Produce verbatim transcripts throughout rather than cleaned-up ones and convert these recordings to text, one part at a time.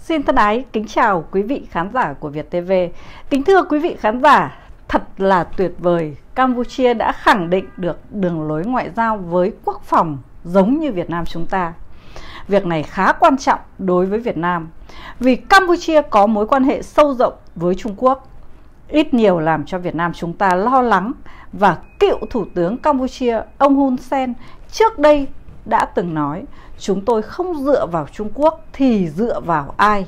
Xin thân ái kính chào quý vị khán giả của Việt ti vi. Kính thưa quý vị khán giả, thật là tuyệt vời, Campuchia đã khẳng định được đường lối ngoại giao với quốc phòng giống như Việt Nam chúng ta. Việc này khá quan trọng đối với Việt Nam vì Campuchia có mối quan hệ sâu rộng với Trung Quốc, ít nhiều làm cho Việt Nam chúng ta lo lắng. Và cựu Thủ tướng Campuchia ông Hun Sen trước đây đã từng nói: chúng tôi không dựa vào Trung Quốc thì dựa vào ai?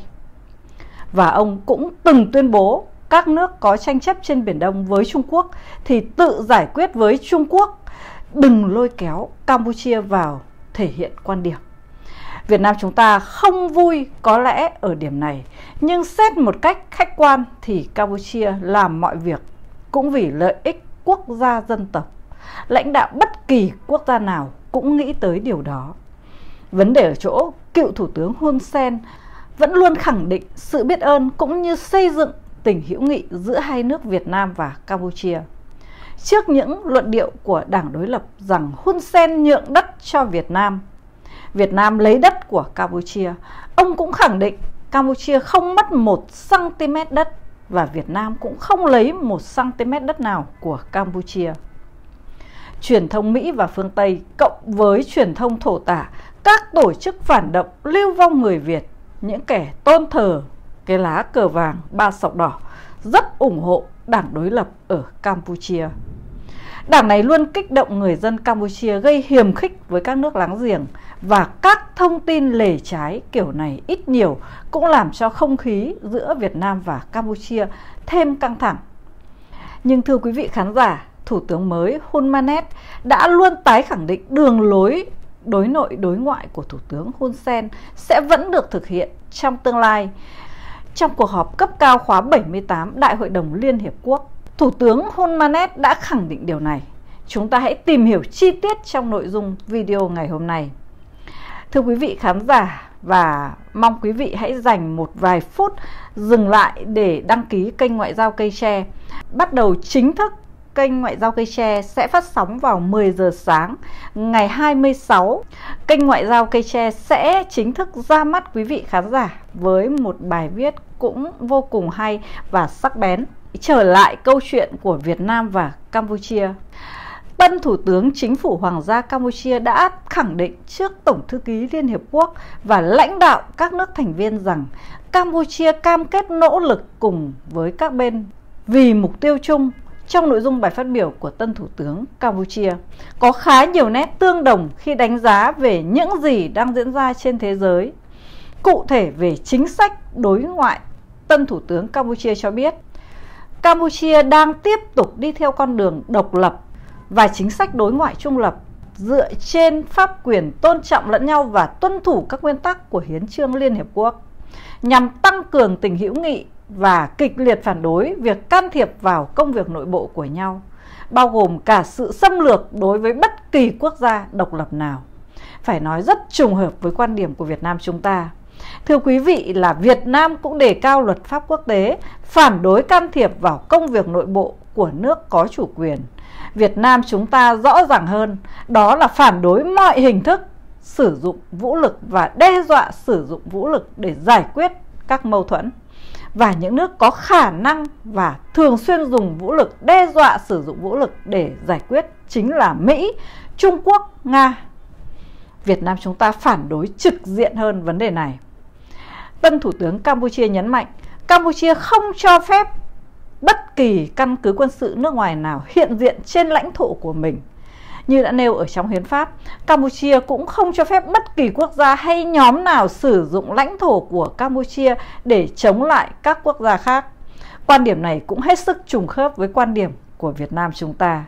Và ông cũng từng tuyên bố các nước có tranh chấp trên Biển Đông với Trung Quốc thì tự giải quyết với Trung Quốc, đừng lôi kéo Campuchia vào thể hiện quan điểm. Việt Nam chúng ta không vui có lẽ ở điểm này, nhưng xét một cách khách quan thì Campuchia làm mọi việc cũng vì lợi ích quốc gia dân tộc. Lãnh đạo bất kỳ quốc gia nào cũng nghĩ tới điều đó. Vấn đề ở chỗ cựu Thủ tướng Hun Sen vẫn luôn khẳng định sự biết ơn cũng như xây dựng tình hữu nghị giữa hai nước Việt Nam và Campuchia. Trước những luận điệu của đảng đối lập rằng Hun Sen nhượng đất cho Việt Nam, Việt Nam lấy đất của Campuchia, ông cũng khẳng định Campuchia không mất một xăng-ti-mét đất và Việt Nam cũng không lấy một xăng-ti-mét đất nào của Campuchia. Truyền thông Mỹ và phương Tây cộng với truyền thông thổ tả, các tổ chức phản động lưu vong người Việt, những kẻ tôn thờ cái lá cờ vàng ba sọc đỏ, rất ủng hộ đảng đối lập ở Campuchia. Đảng này luôn kích động người dân Campuchia gây hiềm khích với các nước láng giềng, và các thông tin lề trái kiểu này ít nhiều cũng làm cho không khí giữa Việt Nam và Campuchia thêm căng thẳng. Nhưng thưa quý vị khán giả, Thủ tướng mới Hun Manet đã luôn tái khẳng định đường lối đối nội đối ngoại của Thủ tướng Hun Sen sẽ vẫn được thực hiện trong tương lai. Trong cuộc họp cấp cao khóa bảy mươi tám Đại hội đồng Liên Hiệp Quốc, Thủ tướng Hun Manet đã khẳng định điều này. Chúng ta hãy tìm hiểu chi tiết trong nội dung video ngày hôm nay. Thưa quý vị khán giả, và mong quý vị hãy dành một vài phút dừng lại để đăng ký kênh Ngoại giao Cây Tre. Bắt đầu chính thức, kênh Ngoại giao Cây Tre sẽ phát sóng vào mười giờ sáng ngày hai mươi sáu. Kênh Ngoại giao Cây Tre sẽ chính thức ra mắt quý vị khán giả với một bài viết cũng vô cùng hay và sắc bén, trở lại câu chuyện của Việt Nam và Campuchia. Tân Thủ tướng Chính phủ Hoàng gia Campuchia đã khẳng định trước Tổng thư ký Liên Hiệp Quốc và lãnh đạo các nước thành viên rằng Campuchia cam kết nỗ lực cùng với các bên vì mục tiêu chung. Trong nội dung bài phát biểu của Tân Thủ tướng Campuchia có khá nhiều nét tương đồng khi đánh giá về những gì đang diễn ra trên thế giới. Cụ thể về chính sách đối ngoại, Tân Thủ tướng Campuchia cho biết Campuchia đang tiếp tục đi theo con đường độc lập và chính sách đối ngoại trung lập dựa trên pháp quyền tôn trọng lẫn nhau và tuân thủ các nguyên tắc của Hiến chương Liên Hiệp Quốc, nhằm tăng cường tình hữu nghị và kịch liệt phản đối việc can thiệp vào công việc nội bộ của nhau, bao gồm cả sự xâm lược đối với bất kỳ quốc gia độc lập nào. Phải nói rất trùng hợp với quan điểm của Việt Nam chúng ta. Thưa quý vị, là Việt Nam cũng đề cao luật pháp quốc tế, phản đối can thiệp vào công việc nội bộ của nước có chủ quyền. Việt Nam chúng ta rõ ràng hơn, đó là phản đối mọi hình thức sử dụng vũ lực và đe dọa sử dụng vũ lực để giải quyết các mâu thuẫn. Và những nước có khả năng và thường xuyên dùng vũ lực, đe dọa sử dụng vũ lực để giải quyết chính là Mỹ, Trung Quốc, Nga. Việt Nam chúng ta phản đối trực diện hơn vấn đề này. Tân Thủ tướng Campuchia nhấn mạnh Campuchia không cho phép bất kỳ căn cứ quân sự nước ngoài nào hiện diện trên lãnh thổ của mình. Như đã nêu ở trong hiến pháp, Campuchia cũng không cho phép bất kỳ quốc gia hay nhóm nào sử dụng lãnh thổ của Campuchia để chống lại các quốc gia khác. Quan điểm này cũng hết sức trùng khớp với quan điểm của Việt Nam chúng ta.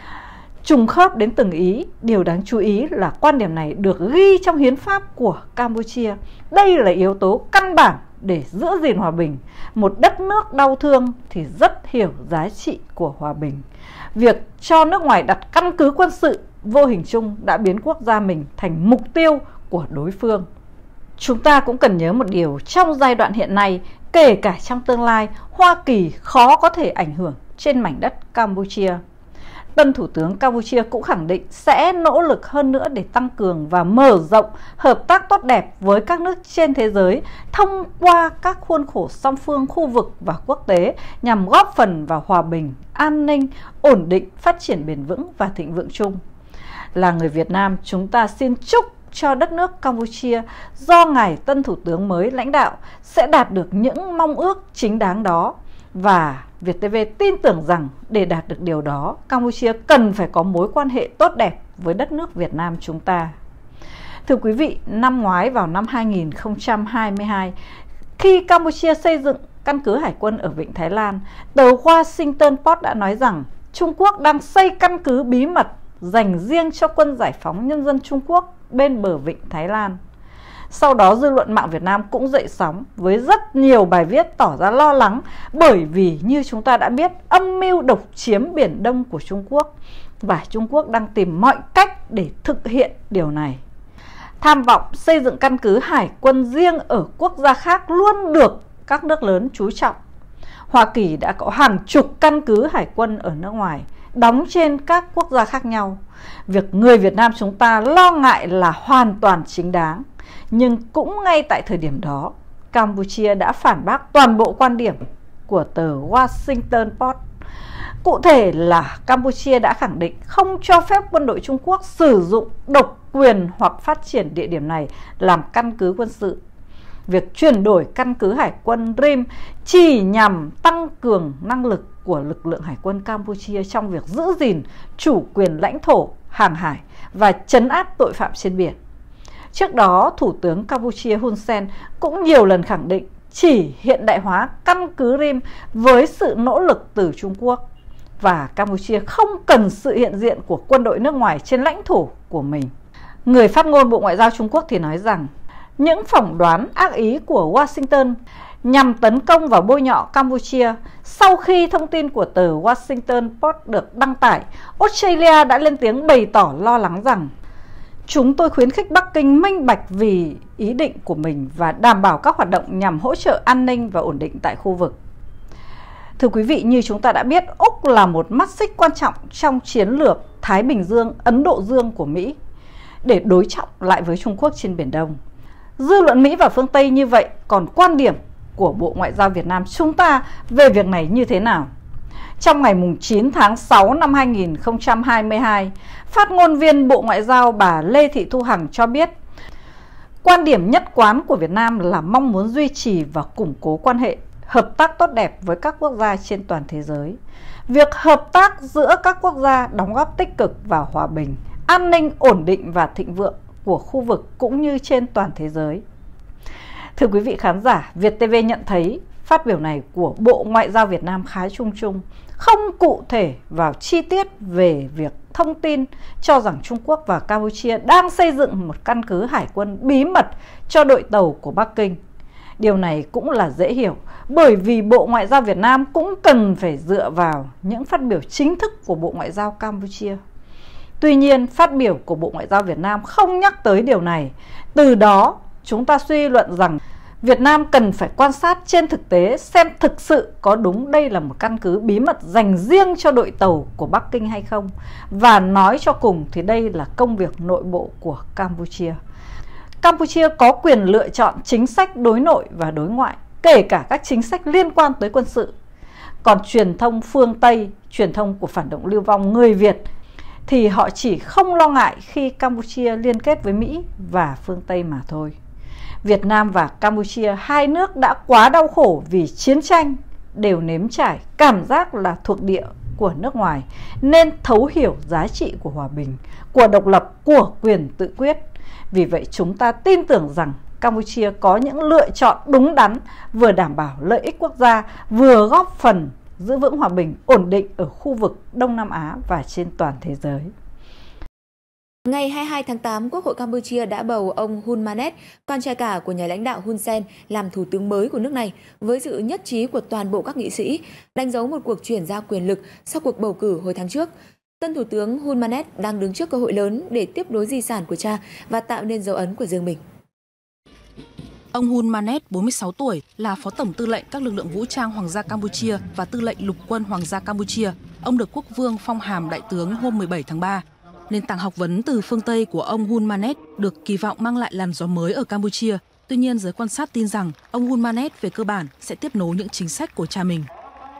Trùng khớp đến từng ý, điều đáng chú ý là quan điểm này được ghi trong hiến pháp của Campuchia. Đây là yếu tố căn bản để giữ gìn hòa bình. Một đất nước đau thương thì rất hiểu giá trị của hòa bình. Việc cho nước ngoài đặt căn cứ quân sự vô hình chung đã biến quốc gia mình thành mục tiêu của đối phương. Chúng ta cũng cần nhớ một điều, trong giai đoạn hiện nay, kể cả trong tương lai, Hoa Kỳ khó có thể ảnh hưởng trên mảnh đất Campuchia. Tân Thủ tướng Campuchia cũng khẳng định sẽ nỗ lực hơn nữa để tăng cường và mở rộng hợp tác tốt đẹp với các nước trên thế giới thông qua các khuôn khổ song phương, khu vực và quốc tế nhằm góp phần vào hòa bình, an ninh, ổn định, phát triển bền vững và thịnh vượng chung. Là người Việt Nam, chúng ta xin chúc cho đất nước Campuchia do Ngài Tân Thủ tướng mới lãnh đạo sẽ đạt được những mong ước chính đáng đó. Và Việt tê vê tin tưởng rằng để đạt được điều đó, Campuchia cần phải có mối quan hệ tốt đẹp với đất nước Việt Nam chúng ta. Thưa quý vị, năm ngoái vào năm hai nghìn không trăm hai mươi hai, khi Campuchia xây dựng căn cứ hải quân ở Vịnh Thái Lan, tờ Washington Post đã nói rằng Trung Quốc đang xây căn cứ bí mật dành riêng cho Quân Giải phóng Nhân dân Trung Quốc bên bờ Vịnh Thái Lan. Sau đó dư luận mạng Việt Nam cũng dậy sóng với rất nhiều bài viết tỏ ra lo lắng, bởi vì như chúng ta đã biết, âm mưu độc chiếm Biển Đông của Trung Quốc và Trung Quốc đang tìm mọi cách để thực hiện điều này. Tham vọng xây dựng căn cứ hải quân riêng ở quốc gia khác luôn được các nước lớn chú trọng. Hoa Kỳ đã có hàng chục căn cứ hải quân ở nước ngoài đóng trên các quốc gia khác nhau. Việc người Việt Nam chúng ta lo ngại là hoàn toàn chính đáng. Nhưng cũng ngay tại thời điểm đó, Campuchia đã phản bác toàn bộ quan điểm của tờ Washington Post. Cụ thể là Campuchia đã khẳng định không cho phép quân đội Trung Quốc sử dụng độc quyền hoặc phát triển địa điểm này làm căn cứ quân sự. Việc chuyển đổi căn cứ hải quân Rim chỉ nhằm tăng cường năng lực của lực lượng hải quân Campuchia trong việc giữ gìn chủ quyền lãnh thổ, hàng hải và trấn áp tội phạm trên biển. Trước đó, Thủ tướng Campuchia Hun Sen cũng nhiều lần khẳng định chỉ hiện đại hóa căn cứ Rim với sự nỗ lực từ Trung Quốc, và Campuchia không cần sự hiện diện của quân đội nước ngoài trên lãnh thổ của mình. Người phát ngôn Bộ Ngoại giao Trung Quốc thì nói rằng những phỏng đoán ác ý của Washington nhằm tấn công và bôi nhọ Campuchia. Sau khi thông tin của tờ Washington Post được đăng tải, Australia đã lên tiếng bày tỏ lo lắng rằng chúng tôi khuyến khích Bắc Kinh minh bạch vì ý định của mình và đảm bảo các hoạt động nhằm hỗ trợ an ninh và ổn định tại khu vực. Thưa quý vị, như chúng ta đã biết, Úc là một mắt xích quan trọng trong chiến lược Thái Bình Dương, Ấn Độ Dương của Mỹ để đối trọng lại với Trung Quốc trên Biển Đông. Dư luận Mỹ và phương Tây như vậy, còn quan điểm của Bộ Ngoại giao Việt Nam chúng ta về việc này như thế nào? Trong ngày chín tháng sáu năm hai nghìn không trăm hai mươi hai, phát ngôn viên Bộ Ngoại giao bà Lê Thị Thu Hằng cho biết quan điểm nhất quán của Việt Nam là mong muốn duy trì và củng cố quan hệ hợp tác tốt đẹp với các quốc gia trên toàn thế giới. Việc hợp tác giữa các quốc gia đóng góp tích cực vào hòa bình, an ninh, ổn định và thịnh vượng của khu vực cũng như trên toàn thế giới. Thưa quý vị khán giả, Việt tê vê nhận thấy phát biểu này của Bộ Ngoại giao Việt Nam khá chung chung, không cụ thể vào chi tiết về việc thông tin cho rằng Trung Quốc và Campuchia đang xây dựng một căn cứ hải quân bí mật cho đội tàu của Bắc Kinh. Điều này cũng là dễ hiểu, bởi vì Bộ Ngoại giao Việt Nam cũng cần phải dựa vào những phát biểu chính thức của Bộ Ngoại giao Campuchia. Tuy nhiên, phát biểu của Bộ Ngoại giao Việt Nam không nhắc tới điều này. Từ đó, chúng ta suy luận rằng Việt Nam cần phải quan sát trên thực tế xem thực sự có đúng đây là một căn cứ bí mật dành riêng cho đội tàu của Bắc Kinh hay không. Và nói cho cùng thì đây là công việc nội bộ của Campuchia. Campuchia có quyền lựa chọn chính sách đối nội và đối ngoại, kể cả các chính sách liên quan tới quân sự. Còn truyền thông phương Tây, truyền thông của phản động lưu vong người Việt, thì họ chỉ không lo ngại khi Campuchia liên kết với Mỹ và phương Tây mà thôi. Việt Nam và Campuchia, hai nước đã quá đau khổ vì chiến tranh, đều nếm trải cảm giác là thuộc địa của nước ngoài, nên thấu hiểu giá trị của hòa bình, của độc lập, của quyền tự quyết. Vì vậy chúng ta tin tưởng rằng Campuchia có những lựa chọn đúng đắn, vừa đảm bảo lợi ích quốc gia, vừa góp phần giữ vững hòa bình, ổn định ở khu vực Đông Nam Á và trên toàn thế giới. Ngày hai mươi hai tháng tám, Quốc hội Campuchia đã bầu ông Hun Manet, con trai cả của nhà lãnh đạo Hun Sen, làm thủ tướng mới của nước này, với sự nhất trí của toàn bộ các nghị sĩ, đánh dấu một cuộc chuyển giao quyền lực sau cuộc bầu cử hồi tháng trước. Tân Thủ tướng Hun Manet đang đứng trước cơ hội lớn để tiếp nối di sản của cha và tạo nên dấu ấn của riêng mình. Ông Hun Manet, bốn mươi sáu tuổi, là Phó Tổng tư lệnh các lực lượng vũ trang Hoàng gia Campuchia và Tư lệnh Lục quân Hoàng gia Campuchia. ông được quốc vương phong hàm đại tướng hôm mười bảy tháng ba. Nền tảng học vấn từ phương Tây của ông Hun Manet được kỳ vọng mang lại làn gió mới ở Campuchia. Tuy nhiên, giới quan sát tin rằng ông Hun Manet về cơ bản sẽ tiếp nối những chính sách của cha mình.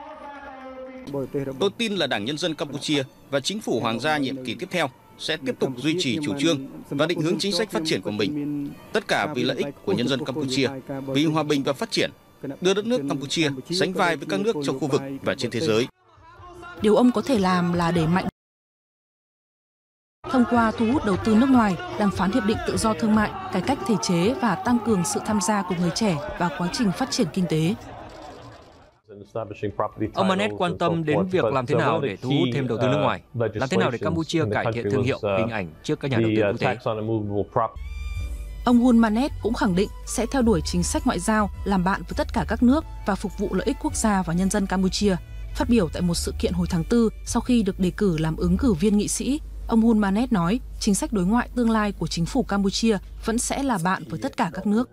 Tôi tin là Đảng Nhân dân Campuchia và chính phủ hoàng gia nhiệm kỳ tiếp theo sẽ tiếp tục duy trì chủ trương và định hướng chính sách phát triển của mình. Tất cả vì lợi ích của nhân dân Campuchia, vì hòa bình và phát triển, đưa đất nước Campuchia sánh vai với các nước trong khu vực và trên thế giới. Điều ông có thể làm là đẩy mạnh thông qua thu hút đầu tư nước ngoài, đàm phán hiệp định tự do thương mại, cải cách thể chế và tăng cường sự tham gia của người trẻ vào quá trình phát triển kinh tế. Ông Manet quan tâm đến việc làm thế nào để thu hút thêm đầu tư nước ngoài, làm thế nào để Campuchia cải thiện thương hiệu, hình ảnh trước các nhà đầu tư quốc tế. Ông Hun Manet cũng khẳng định sẽ theo đuổi chính sách ngoại giao, làm bạn với tất cả các nước và phục vụ lợi ích quốc gia và nhân dân Campuchia. Phát biểu tại một sự kiện hồi tháng tư sau khi được đề cử làm ứng cử viên nghị sĩ, ông Hun Manet nói chính sách đối ngoại tương lai của chính phủ Campuchia vẫn sẽ là bạn với tất cả các nước.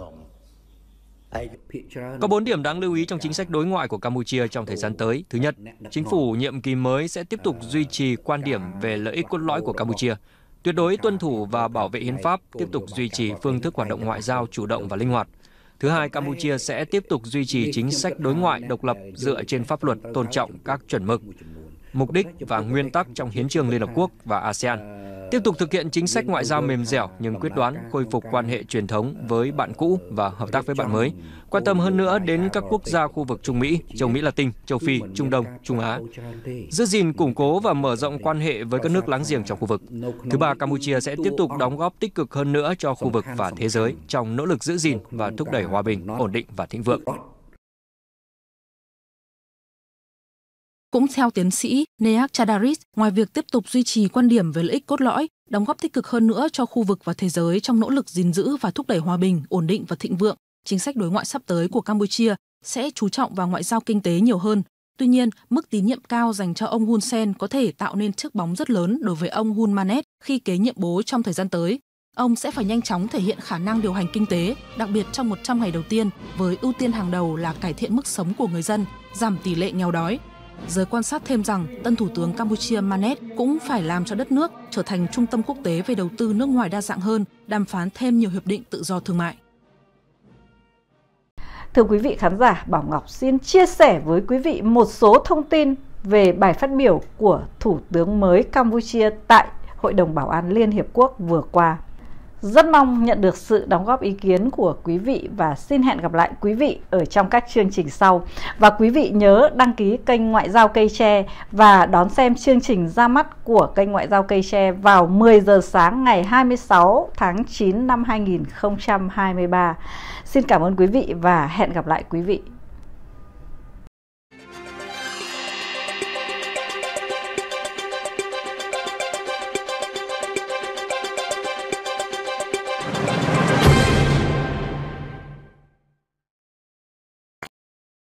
Có bốn điểm đáng lưu ý trong chính sách đối ngoại của Campuchia trong thời gian tới. Thứ nhất, chính phủ nhiệm kỳ mới sẽ tiếp tục duy trì quan điểm về lợi ích cốt lõi của Campuchia, tuyệt đối tuân thủ và bảo vệ hiến pháp, tiếp tục duy trì phương thức hoạt động ngoại giao chủ động và linh hoạt. Thứ hai, Campuchia sẽ tiếp tục duy trì chính sách đối ngoại độc lập dựa trên pháp luật, tôn trọng các chuẩn mực, mục đích và nguyên tắc trong Hiến chương Liên Hợp Quốc và a sê an. Tiếp tục thực hiện chính sách ngoại giao mềm dẻo nhưng quyết đoán, khôi phục quan hệ truyền thống với bạn cũ và hợp tác với bạn mới. Quan tâm hơn nữa đến các quốc gia khu vực Trung Mỹ, châu Mỹ Latin, châu Phi, Trung Đông, Trung Á. Giữ gìn, củng cố và mở rộng quan hệ với các nước láng giềng trong khu vực. Thứ ba, Campuchia sẽ tiếp tục đóng góp tích cực hơn nữa cho khu vực và thế giới trong nỗ lực giữ gìn và thúc đẩy hòa bình, ổn định và thịnh vượng. Cũng theo tiến sĩ Neak Chadaris, ngoài việc tiếp tục duy trì quan điểm về lợi ích cốt lõi, đóng góp tích cực hơn nữa cho khu vực và thế giới trong nỗ lực gìn giữ và thúc đẩy hòa bình, ổn định và thịnh vượng, chính sách đối ngoại sắp tới của Campuchia sẽ chú trọng vào ngoại giao kinh tế nhiều hơn. Tuy nhiên, mức tín nhiệm cao dành cho ông Hun Sen có thể tạo nên chiếc bóng rất lớn đối với ông Hun Manet khi kế nhiệm bố trong thời gian tới. Ông sẽ phải nhanh chóng thể hiện khả năng điều hành kinh tế, đặc biệt trong một trăm ngày đầu tiên, với ưu tiên hàng đầu là cải thiện mức sống của người dân, giảm tỷ lệ nghèo đói. Giới quan sát thêm rằng tân thủ tướng Campuchia Manet cũng phải làm cho đất nước trở thành trung tâm quốc tế về đầu tư nước ngoài đa dạng hơn, đàm phán thêm nhiều hiệp định tự do thương mại. Thưa quý vị khán giả, Bảo Ngọc xin chia sẻ với quý vị một số thông tin về bài phát biểu của Thủ tướng mới Campuchia tại Hội đồng Bảo an Liên Hiệp Quốc vừa qua. Rất mong nhận được sự đóng góp ý kiến của quý vị và xin hẹn gặp lại quý vị ở trong các chương trình sau. Và quý vị nhớ đăng ký kênh Ngoại giao Cây Tre và đón xem chương trình ra mắt của kênh Ngoại giao Cây Tre vào mười giờ sáng ngày hai mươi sáu tháng chín năm hai nghìn không trăm hai mươi ba. Xin cảm ơn quý vị và hẹn gặp lại quý vị.